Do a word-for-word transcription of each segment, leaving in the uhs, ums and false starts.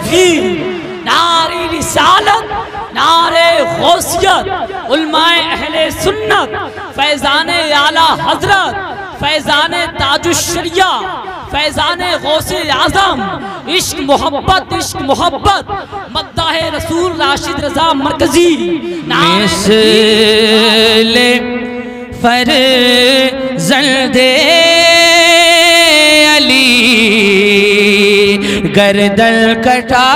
तकफीर, नारे रिसालत, नारे गौसियत, उलमाए अहले सुन्नत, फैज़ाने आला हजरत, फैज़ाने ताजुश्शरिया, फैज़ाने गौसे आज़म, इश्क मोहब्बत, इश्क मोहब्बत, मद्दाहे रसूल राशिद रज़ा मरकजी, मिसले फर्ज़ंदे अली गर्दन कटा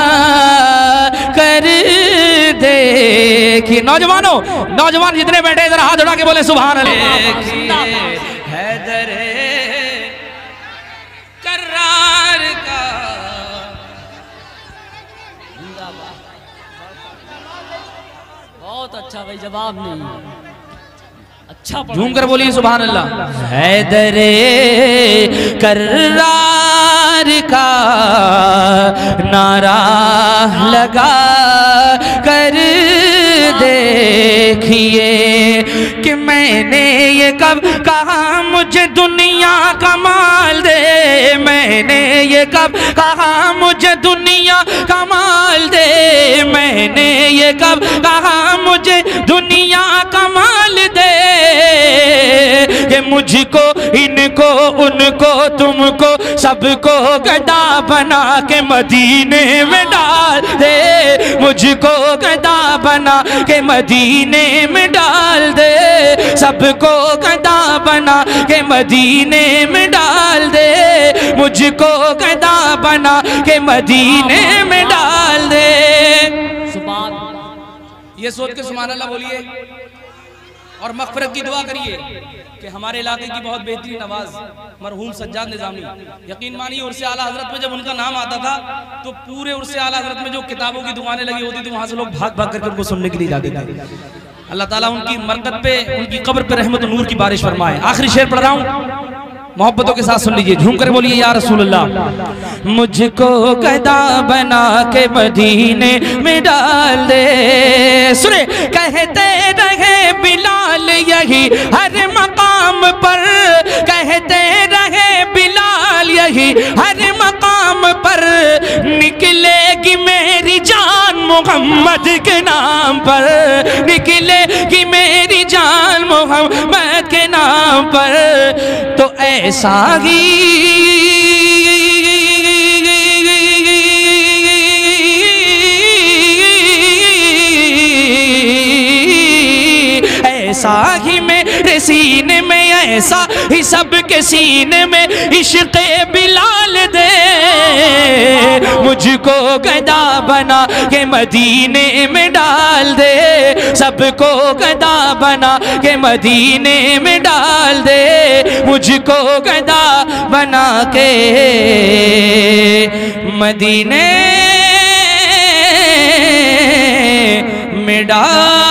कर देखी। नौजवानों, नौजवान जितने बैठे जरा हाथ उठा के बोले सुभान अल्लाह। हैदर करार का बहुत अच्छा भाई, जवाब नहीं, अच्छा झूम कर बोलिए सुभान अल्लाह। हैदर करार का नारा लगा कर देखिए कि मैंने ये कब कहा मुझे दुनिया का माल दे, मैंने ये कब कहा मुझे दुनिया का माल दे, मैंने ये कब कहा मुझे दुनिया का माल दे, कि मुझको इनको उनको तुमको सबको गदा बना के मदीने में डाल दे, मुझको गदा बना के मदीने में डाल दे, सबको गदा बना के मदीने में डाल दे, मुझको गदा बना के मदीने में डाल दे। ये सोच के सुभान अल्लाह बोलिए और मग़फ़िरत की दुआ करिए कि हमारे इलाके की बहुत बेहतरीन आवाज़ मरहूम सज्जाद निज़ामी, यकीन मानिए उर्से आला हज़रत में जब उनका नाम आता था तो पूरे उर्से आला हज़रत में जो किताबों की दुकानें लगी होती थी वहाँ से लोग भाग भाग करके उनको सुनने के लिए जाते थे। अल्लाह ताला उनकी मरकत पे, उनकी कब्र पे रहमत और नूर की बारिश फरमाए। आखिरी शेर पढ़ रहा हूँ, मोहब्बतों के साथ सुन लीजिए, झूम कर बोलिए या रसूल अल्लाह। मुझको गदा बना के मदीने में डाल दे, सुने कहते रहे बिलाल यही हर मकाम पर, कहते रहे बिलाल यही हर मकाम पर, निकलेगी मेरी जान मोहम्मद के नाम पर, निकलेगी मेरी जान मोहम्मद के नाम पर, तो ऐसा ही ऐसा ही मेरे सीने में, ऐसा ही सबके सीने में इश्क़ बिलाल दे, मुझको गदा बना के मदीने में डाल दे, सबको गदा बना के मदीने में डाल दे, मुझको गदा बना के मदीने में डाल